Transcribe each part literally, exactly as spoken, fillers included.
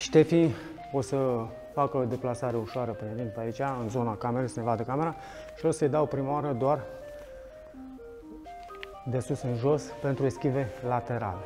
Ștefi o să facă o deplasare ușoară pe vin pe aici, în zona camerei, să ne vadă camera și o să-i dau prima oară doar de sus în jos pentru eschive laterale.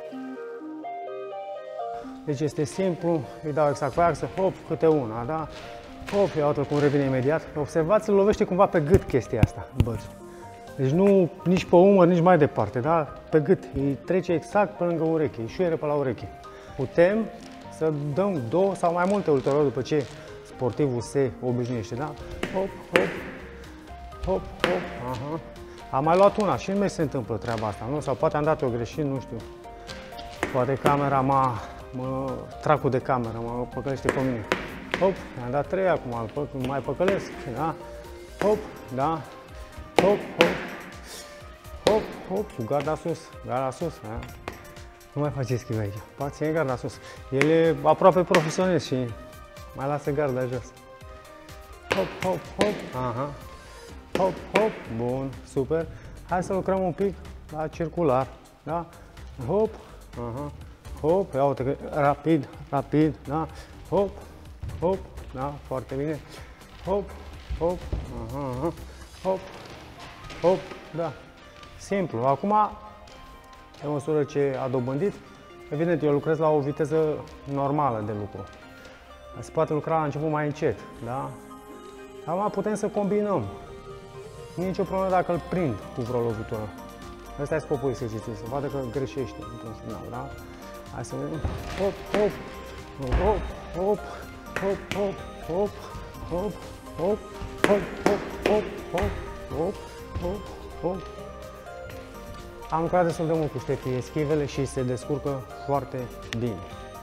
Deci este simplu, îi dau exact pe axă, hop, câte una, da? Hop, ia uite cum revine imediat. Observați, îl lovește cumva pe gât chestia asta, bățul. Deci nu nici pe umăr, nici mai departe, da? Pe gât, îi trece exact pe lângă ureche, îi șuieră pe la ureche. Putem să dăm două sau mai multe ulterior după ce sportivul se obișnuiește, da? Hop, hop, hop, hop, aha. Am mai luat una și nu mai se întâmplă treaba asta, nu? Sau poate am dat-o greșit, nu știu. Poate camera m-a, mă, tracul de cameră mă păcălește pe mine. Hop, am dat trei acum, mai păcălesc, da? Hop, da? Hop, hop, hop, hop, cu garda sus, garda sus, da? Nu mai faceți eschive aici, ține garda sus. El e aproape profesionist și mai lasă garda jos. Hop, hop, hop, aha. Hop, hop, bun, super. Hai să lucrăm un pic la circular, da? Hop, aha, hop, ia uite că rapid, rapid, da? Hop, hop, da, foarte bine. Hop, hop, aha, aha, hop, hop, da. Simplu. Acum, pe măsură ce a dobândit, evident, eu lucrez la o viteză normală de lucru. Se poate lucra la început mai încet, da? Acum putem să combinăm. Nu e nicio problemă dacă îl prind cu vreo lovitură. Ăsta e scopul exercițiului, să vadă că greșește într-un final, da? Hai să vedem. Hop, hop, hop, hop, hop, hop, hop, hop, hop, hop, hop, hop, hop, hop, hop, hop. Am lucrat destul de mult cu Ștefi eschivele și se descurcă foarte bine.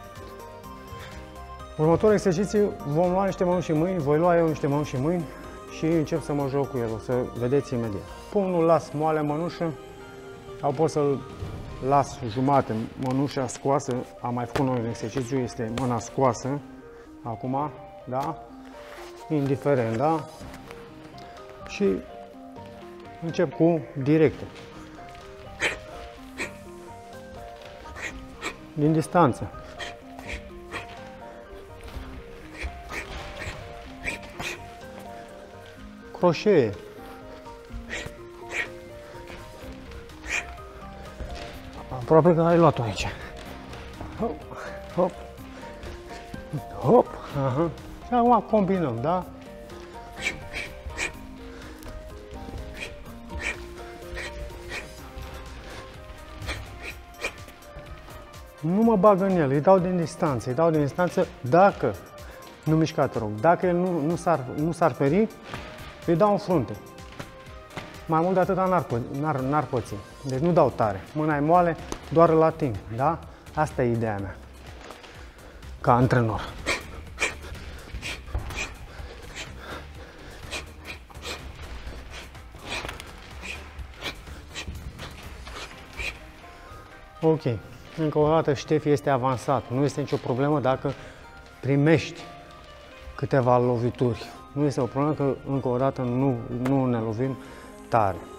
Următorul exercițiu vom lua niște mănuși și mâini, voi lua eu niște mănuși și mâini și încep să mă joc cu el, o să vedeți imediat. Pumnul las moale mănușă, sau pot să-l las jumate, mănușa scoasă, am mai făcut noi un exercițiu, este mâna scoasă, acum, da? Indiferent, da? Și încep cu directe. Din distanță. Croșee. Aproape că ai luat-o aici. Hop, hop, hop, aha. Și acum combinăm, da? Nu mă bag în el, îi dau din distanță, îi dau din distanță dacă, nu mișca, te rog, dacă el nu, nu s-ar nu s-ar feri, îi dau în frunte. Mai mult de atâta n-ar păți. Deci nu dau tare. Mâna e moale, doar îl ating, da? Asta e ideea mea, ca antrenor. Ok. Încă o dată, Ștefi este avansat. Nu este nicio problemă dacă primești câteva lovituri. Nu este o problemă că, încă o dată, nu, nu ne lovim tare.